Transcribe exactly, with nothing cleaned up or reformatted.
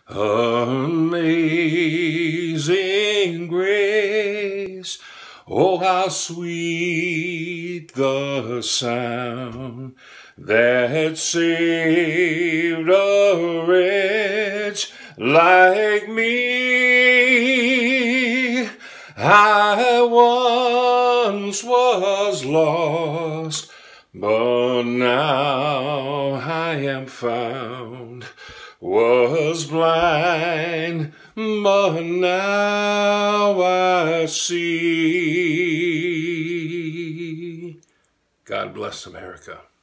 Amazing grace, oh how sweet the sound that saved a wretch like me. I once was lost, but now I am found. Was blind, but now I see. God bless America.